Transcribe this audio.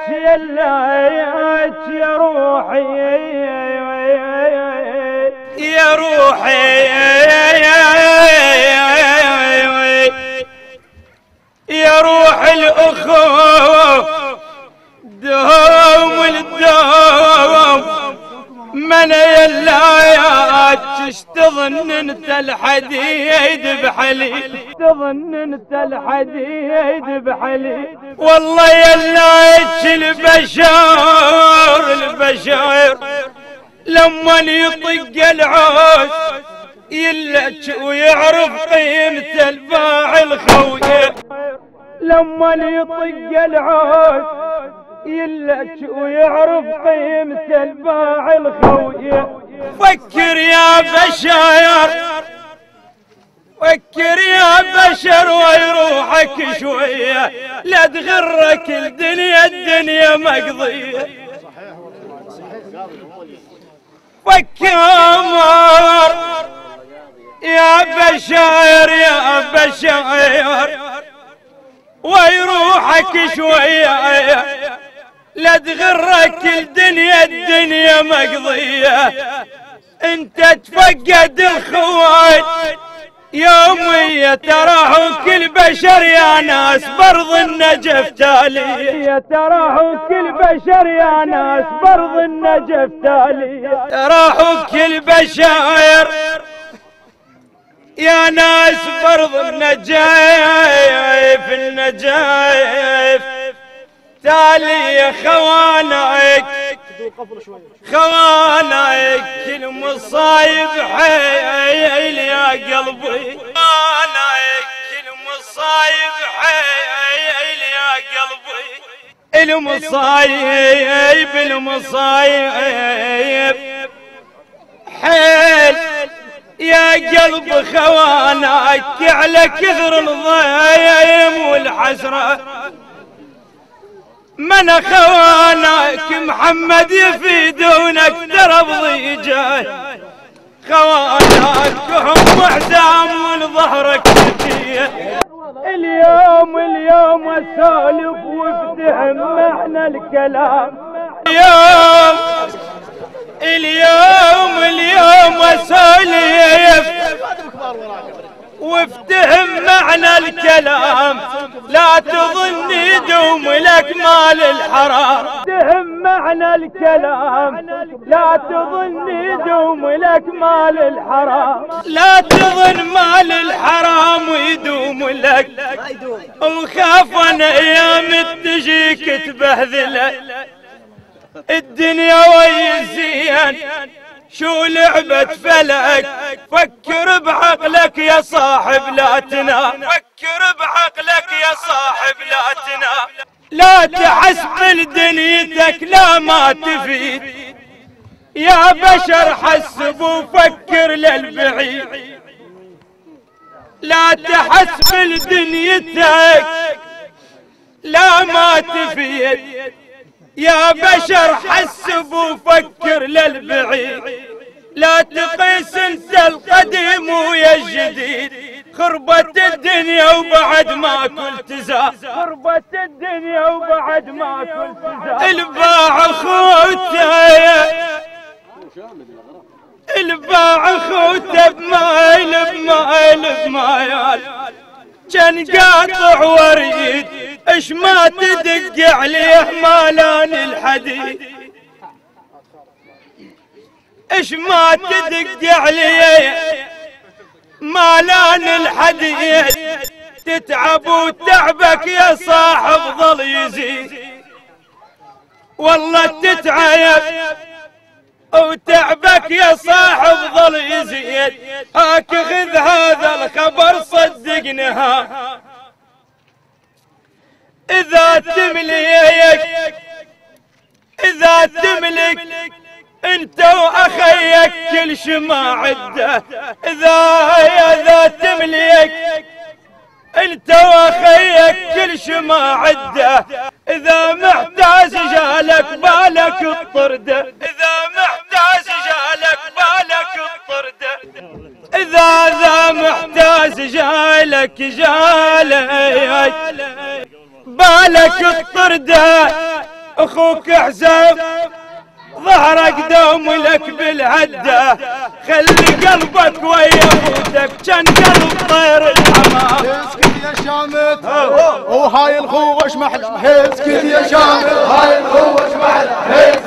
يلايك يا روحي يا روحي يا روح الأخوة دوم الدوم من يلايك تظن انت الحديد بحليل تظن انت الحديد بحليل والله يلايك البشر لما يطق العوز يلك ويعرف قيمة الباع الخويه لما يطق العوز يلك ويعرف قيمة الباع الخويه فكر يا بشر فكر يا بشر ويروحك شوية لا تغرك الدنيا مقضية فكر يا بشر ويروحك شوية لا تغرك الدنيا مقضية انت تفقد الخوات يومية تراهم كل بشر يا ناس برض النجف تالية تراهم كل بشر يا ناس برض النجف تالية تراهم كل بشر يا ناس برض النجف تالي خوانك المصايب حيل يا قلبي خوانك المصايب حيل يا قلبي المصايب حيل يا قلب خوانك على كثر الضيم والحسرة من خوانك محمد يفيدونك ترى بضيجه خوانك هم اعدام والظهرك تجيه اليوم اسولف وافتهم معنى الكلام اليوم اسولف وافتهم معنى الكلام لا تظن يدوم لك مال الحرام افتهم معنى الكلام لا تظن يدوم لك مال الحرام لا تظن مال الحرام ويدوم لك وخاف انا ايام تجيك تبهذله الدنيا ويزين شو لعبة فلك فكر بعقلك يا صاحب لا تنام فكر بعقلك يا صاحب لا تنام لا تحسب لدنيتك لا ما تفيد يا بشر حسب وفكر للبعيد لا تحسب لدنيتك لا ما تفيد يا بشر حسب وفكر للبعيد لا تقيس انت القديم ويا الجديد خربت الدنيا وبعد ما كنت زاد خربت الدنيا وبعد ما كنت زاد الباع خوته بمايل كان قاطع وريد اش ما تدق عليه مالان الحديد اش ما تدق عليه مالان الحديد تتعب وتعبك يا صاحب ظل يزيد والله تتعب وتعبك يا صاحب ظل يزيد هاك خذ هذا الخبر صدقنها إذا تملك انت واخيك كل شما عده إذا تملك انت واخيك كل شما عده إذا محتاج جالك بالك الطرده إذا محتاج جالك بالك الطرده إذا محتاج جالك بالك الطرده اخوك حزام ظهرك دوم لك بالعده، خلي قلبك ويا ابوتك كان قلب طير الحمام. اسكت يا شامت وهاي الخوش محلى، اسكت يا شامت هاي الخوش محلى.